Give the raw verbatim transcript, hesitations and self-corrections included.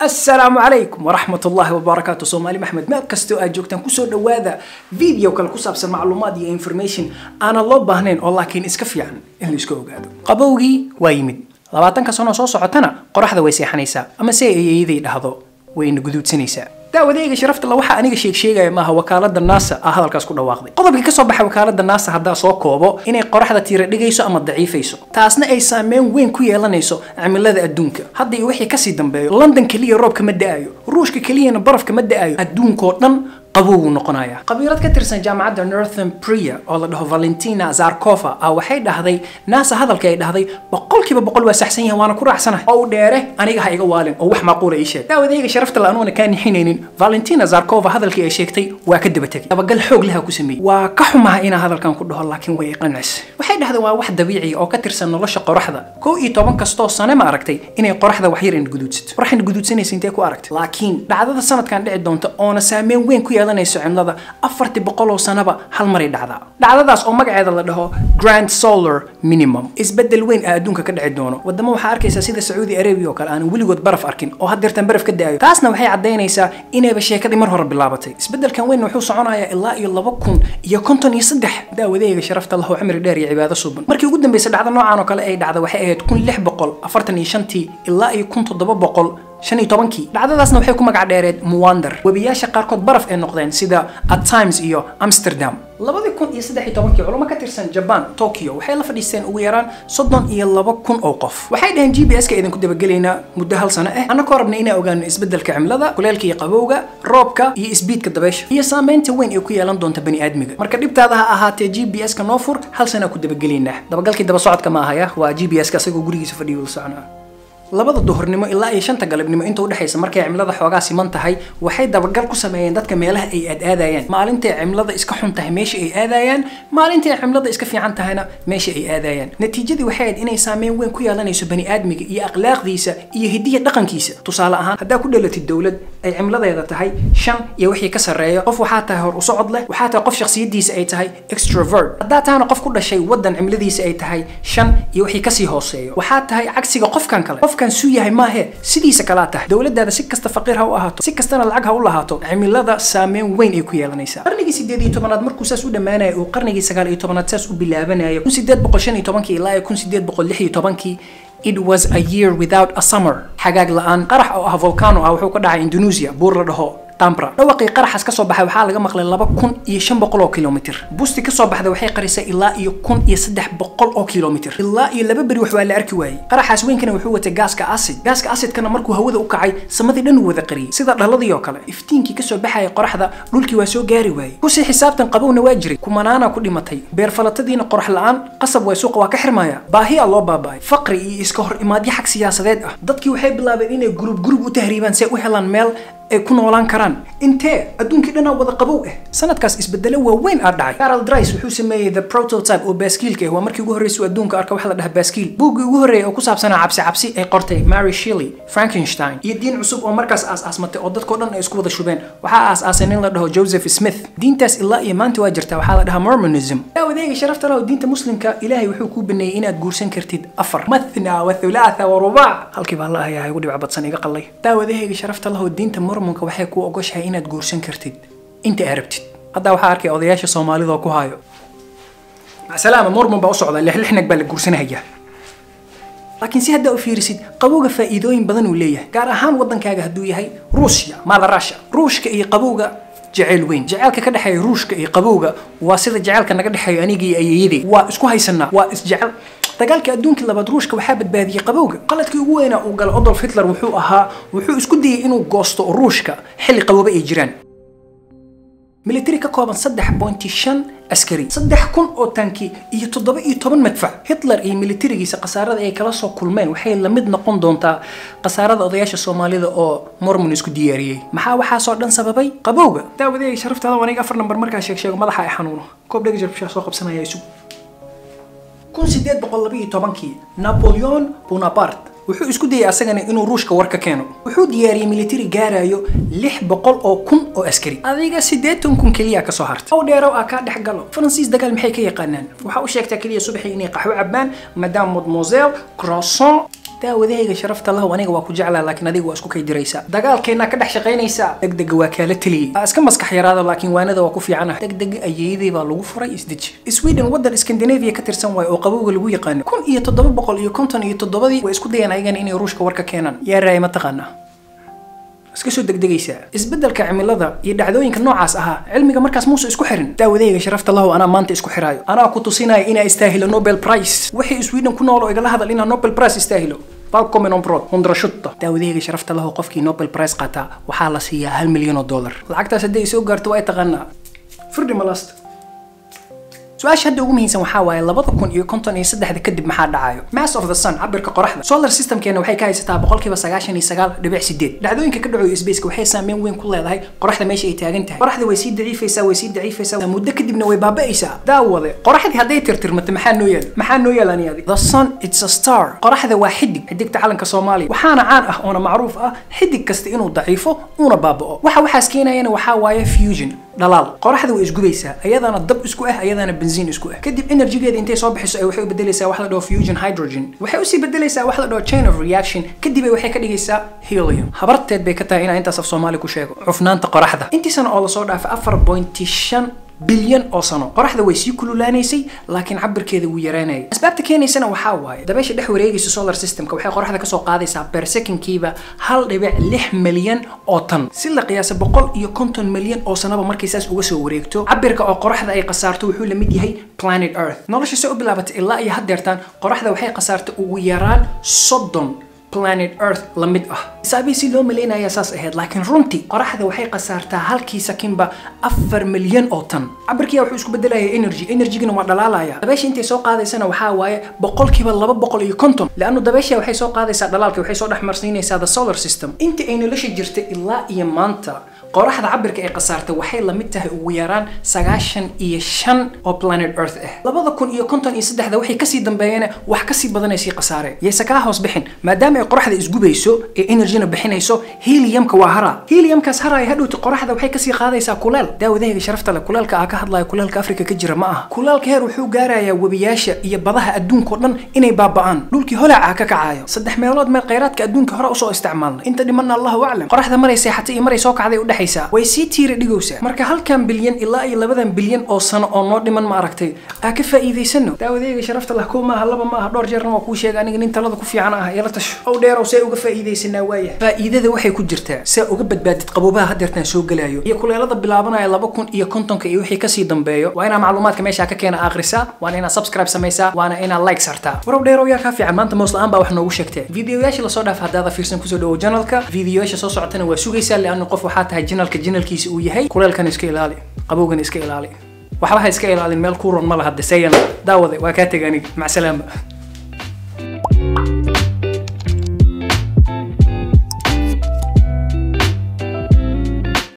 السلام عليكم ورحمة الله وبركاته. سومالي محمد ما كستو أجوكتن كسر دواذا فيديو كل كسب معلومات يا information أنا الله بهنين والله كين إسكفي عن اللي إسكو قادو قبوجي وايمد لبعتن كسرنا صوص عتنا قرح ذا ويسي حنيسا أما سي يذي لهذا وين جدود سنيسا داوديga sharafta la waxa aniga sheeg sheegay ma aha wakaalada NASA ah hadalkaas ku dhawaaqday qodobka ka soo baxay wakaalada NASA hadda soo koobo inay qoraxda tiira dhigayso ama daciifayso taasna ay saameyn weyn ku yeelanayso cimilada adduunka hadda wixii ka sii dambeeyo London kaliya roobka ma da'ayo ruushka kaliyana barafka ma da'ayo adduunka oo dhan qabow noqonaya qabiirad ka tirsan jaamacadda Northumbria oo la dhaho Valentina Zarkova ah waxay dhahday NASA hadalka ay dhahday boqolkiiba boqol waa saxsan yahay waana ku raacsanahay oo dheere aniga ha iga waalin oo wax macquul ah ii sheeg daawadayga sharafta la anuuna kaan xineenin Valentina Zarkova hadalkii ay sheegtay waa ka daba tagay dabagal xoog leh ku sameeyay waa ka xumahay in hadalkan ku dhaho laakiin way qanacs waxay dhahday waa wax dabiici oo ka tirsan nolosha qoraxda kow iyo toban kasto sano ma aragtay inay qoraxda wax yar in guduudsato qoraxda guduudsanaysa intee ku aragtay laakiin dhacdada sanadkan dhici doonta oo na saameyn weyn ku yeelanayso cimilada afartii boqol oo sanaba hal mar ay dhacdaa dhacdadaas oo magaceeda la dhaho Grand Solar Minimum isbedel weyn ee adduunka ka dhici doono wadamo waxa arkaysa sida Saudi Arabia oo kale aan weligood baraf arkin oo haddeertan baraf ka daayo taasna waxay cadeynaysaa inay sheekadii mar hore bilaabatay isbedelkan weyn wuxuu soconayaa ilaa iyo laba kun iyo konton iyo saddex daawadayga sharafta lahu cimri dheer iyo cibaado suuban markii ugu dambeysay dhacdo noocan oo kale ay dhacdo waxay ahayd kun lix boqol afartan iyo shan ilaa iyo kun toddoba boqol shan iyo tobankii dhacdadaasna waxay ku magac dheereed Muwander webiyaasha qaarkood baraf ay noqdeen sida At Times iyo Amsterdam labada kun iyo saddex iyo tobankii culimo ka tirsan Japan Tokyo waxay la fadhiisteen ugu yaraan soddon iyo laba kun oo qof waxay dhaheen G P S-ka idinku dabagaleynaa muddo hal sano ah anagoo rabnay inaan ogaano isbedelka cimilada kuleelka iyo qabowga roobka iyo isbiidka dabaysha iyo saameynta weyn ee ku yeelan doonta bani aadmiga marka dhibtaada ha ahaatee G P S-ka noo fur hal sano ku dabagaleynaa dabagalkii daba socodka ma ahaya waa G P S-ka asagoo gurigiisa fadhiyo la soconaa labada duhurnimo ilaa iyo shanta galabnimo inta u dhaxaysa markay cimilada xoogaa siman tahay waxay dabagal ku sameeyeen dadka meelaha ay aadayaan maalintii cimilada iska xun tahay meesha ay aadayaan maalintii cimilada iska fiican tahayna meesha ay aadayaan natiijadii waxay ahayd inay saameyn weyn ku yeelanayso bani aadmiga iyo akhlaaqdiisa iyo hidiya dhaqankiisa tusaale ahaan hadaa ku dhalatid dawlad ay cimiladeeda tahay shan iyo wixii ka sareeyo qof waxa tahay hor u socod leh waxa tahay qof shakhsiyadiisa ay tahay extrovert hadaa taana qof ku dhashay wadan cimiladiisa ay tahay shan iyo wixii ka sii hooseeyo waxa tahay cagsiga qofkan kale kan suu yahay ma aha sidiisa kala tahay dawladda si kasta faqiir ha u ahaato si kastana lacag ha u lahaato cimilada saameyn weyn ay ku yeelanaysaa qarnigii sideed iyo tobanaad markuu saas u dhamaanay oo qarnigii sagaal iyo tobanaad saas u bilaabanay kun sideed boqol shan iyo toban ilaa kun sideed boqol lix iyo toban it was a year without a summer xagaag la'aan qarax oo ah volcano ah wuxuu ka dhacay Indonesia buur la dhaho Tampra dhawaqii qaraxas ka soo baxay waxa laga maqlay laba kun iyo shan boqol oo kiiloomitir busti ka soo baxday waxay qarisay ilaa iyo kun iyo saddex boqol oo kiiloomitir ilaa iyo laba bari wax waa la arki waayay qaraxaas weynkana wuxuu watay gaaska acid gaaska acidkana markuu hawada u kacay samadii dhan wada qariyay sida dhaladii oo kale iftiinkii ka soo baxay qoraxda dhulkii waa soo gaari waayay ku si xisaabtan qabowna waa jiray kumanaana ku dhimatay beer falatadiina qorax la'aan qasab way suuqa waa ka xirmaya baahi loo baabay faqri iyo iska hor imaadyo xaq siyaasadeed ah dadkii waxay bilaabeen inay group group u tahriibaan si ay u helaan meel ay ku noolaan karaan intee adduunkii dhan wada qabow ah sanadkaas isbedelo waaweyn ah dhacay Carl Dries wuxuu sameeyay the prototype oo baaskiilka waa markii ugu horeysay adduunka arka waxa la dhahay baaskiil buuggii ugu horeeyay oo ku saabsanaa cabsi cabsi ay qortay Mary Shelley Frankenstein iyo diin cusub oo markaas aas-aasmatay oo dadkoo dhan ay isku wada shubeen waxa aas-aasay nin la dhaho Joseph Smith diintaas ilaa iyo maanta waa jirtaa waxa la dhahaa Mormonism daawadayga sharafta leh diinta muslimka Ilaahay wuxuu ku baneeyay inaad guursan kartid afar mathna wa thulatha wa ruba' halkii baa Allah ayaa ugu dhibca badsan iga qalay daawadayga sharafta leh diinta mormonka waxay ku ogoshahay inaad guursan kartid inta arabtid hadda waxa arkay odayaasha Soomaalida oo ku haayo salaam mormon baa u socda lixnag baa la guursanaya laakiin si hadda u fiirisid qabowga faa'iidooyin badan uu leeyahay gaar ahaan wadankaaga haduu yahay Ruushya maada Russia Ruushka iyo qabowga jacayl weyn jacaylka ka dhaxeeya Ruushka iyo qabowga waa sida jacaylka naga dhaxeeyo aniga iyo ayeeyadii waa isku haysanaa waa isjacayl dagaalka adduunka labaad Ruushka waxa badbaadiyay qabowga qaladkii ugu weyn uu gal Adolf Hitler wuxuu ahaa wuxuu isku dayay inuu goosto Ruushka xilli qabowba ay jiraan military ka kooban saddex point shan askari saddex kun oo tanki iyo toddoba iyo toban madfac Hitler iyo militarigiisa qasaarada ay kala soo kulmeen waxay la mid noqon doontaa qasaarada odayaasha Soomaalida oo Mormon isku diyaariyay maxaa waxa soo dhan sababay qabowga daawadayga sharaftaada waniga afar number markaa sheeg sheego madaxa ay xanuuno koob dhig jarbsha soo qabsanaya isu kun sideed boqol laba iyo toban Napoleon Bonaparte wuxuu isku dayay asagana inuu Ruushka war ka keeno wuxuu diyaariyay military gaarayo lix boqol oo kun oo askari adiga siddeetan kun kaliya ka soo hartay oo dheerow ah ka dhex galo Faransiis dagaal maxay ka yaqaanaan waxa uu sheegtay kaliya subaxii inay qaxwo cabaan madame mademoiselle croissant daawadahayga sharafta lahu aniga waa ku jeclaa laakiin adiga waa isku kay diraysaa dagaalkeena ka dhex shaqaynaysaa degdeg waa kala taliyay iska maskax yaraada laakiin waanada waa ku fiicanahay degdeg ayeeyday baa lagu furay isdij Sweden wadan Scandinavia ka tirsan way oo qabowga lagu yaqaan kun iyo toddoba boqol iyo konton iyo toddobadii way isku dayeen ayagan inay ruushka warka keenan yaa raay ma taqaana iska soo degdegaysa isbedelka cimilada iyo dhacdooyinka noocaas ah cilmiga markaas muusa isku xirin daawadayga sharafta lahu ana maanta isku xiraayo ana ku tusinaya in ay istaahilo Nobel Prize wixii Sweden ku nool oo igala hadal in Nobel Prize istaahilo Falcom on prod hundra shutta daawadayga sharafta lahu qofkii Nobel Prize qaata waxa la siiyaa hal milyan oo dollar lacagtaas haday soo gaarto way taqaanaa firdhi malast su'aasha hadda ugu muhiimsan waxa waaye labada kun iyo konton iyo saddex kadib maxaa dhacayo mass of the sun cabirka qoraxda solar system-keena waxay ka haysataa boqolkiiba sagaashan iyo sagaal dhibic sideed dhacdooyinka ka dhacayo space-ka waxay saameyn weyn ku leedahay qoraxda meesha ay taagan tahay qoraxda way sii daciifaysaa way sii daciifaysaa muddo kadibna way baaba'aysaa daawade qoraxdii haday tirtirmato maxaa noo yaal maxaa noo yaalani adiga the sun it's a star qoraxda waa xidig xidigta calanka Soomaaliya waxaana caan ah oo macruuf ah xidig kasta inuu daciifo una baaba'o waxa waxaas keenayana waxa waaye fusion dhalaal qoraxda way isgubaysaa ayadana dab isku ah ayadana benzin isku ah kadib energy-geeda intay soo bixiso ay waxay u bedelaysaa wax la dhaho fusion hydrogen waxay u sii bedelaysaa wax la dhaho chain of reaction kadib ay waxay ka dhigaysaa helium habarteed bay ka tahay in intaas af Soomaali ku sheego cufnaanta qoraxda intiisana oo la soo dhaafay afar dhibic shan bilyan oo sano qoraxda way sii kululaanaysay laakiin cabirkeeda wuu yaraanayay asbaabta keenaysana waxa waaye dabaysha dhex wareegaysa solar system-ka waxay qoraxda ka soo qaadaysaa per second-kiiba hal dhibic lix milyan oo tan si la qiyaasay boqol iyo konton milyan oo sanaba markay saas uga soo wareegto cabirka oo qoraxda ay qasaarto wuxuu la mid yahay planet earth nolosha soo bilaabatay ilaa iyo haddeertaan qoraxda waxay qasaartay ugu yaraan soddon planet earth la mid ah isaabisi loo maleynaya saas ahayd laakiin runtii qoraxda waxay qasaartaa halkii sakinba afar milyan oo tan cabirkiya wuxuu isku bedelayaa energy energy-gana waa dhalaalaya dabaysha intay soo qaadaysana waxa waaye boqolkiiba laba boqol iyo konton laanu dabaysha waxay soo qaadaysaa dhalaalka waxay soo dhaxmarsiinaysaa the solar system inta ay nolosha jirtay ilaa iyo maanta qoraxda cabirka ay qasaartay waxay la mid tahay ugu yaraan sagaashan iyo shan oo planet earth ah labada kun iyo konton iyo saddex waxay ka sii dambeeyeen wax ka sii badan ay sii qasaareen yeysa ka hoos bixin maadaama ay qoraxda isgubayso ee energy-na bixinayso helium-ka waa hara helium-kaas hara ay hadhowta qoraxda waxay ka sii qaadaysaa kuleel daawadahayga sharafta leh kuleelka aa ka hadlayo kuleelka Afrika ka jira ma aha kuleelka heer wuxuu gaarayaa webiyaasha iyo badaha adduunka oo dhan inay baaba'aan dhulkii holaaca ka kacayo saddex meelood meel kheyraadka adduunka hore u soo isticmaalnay inta dhimanna Allahu a'lam qoraxda maray seexatay iyo maray soo kacday u dhaxaysaa way sii tiiri dhigowsaa marka halkan bilyan ilaa iyo labadan bilyan oo sano oo noo dhiman ma aragtay aa ka faa'iideysano daawadayga sharafta leh kuma aha laba ma aha dhowr jeerna waa ku sheegay aniga nin talada ku fiican ah yala tasho oo dheer oo say uga faa'iideysanaa waaya faa'iidada waxay ku jirtaa saa uga badbaadid qaboobaha haddeertan soo galayo iyo kuleelada bilaabanaya laba kun iyo konton-ka iyo wixii ka sii dambeeyo waa inaa macluumaadka meesha ka keena akhrisaa waana inaa subscribe samaysaa waana inaa like sartaa warow dheer oo yaa ka fiican maanta moos la'aan baa wax noogu sheegtay fiidiyoyaasha la soo dhaaf haddaada fiirsan kusoo dhawo channelka fiidiyoyaasha soo socotana waa sugaysaa li'anna qof waxaa tahay channelka channelkiisa uu yahay kuleelkan iska ilaali qabowgan iska ilaali waxba ha iska ilaalin meel ku ron ma laha dasayan daawade waa ka tagay aniga mac salaama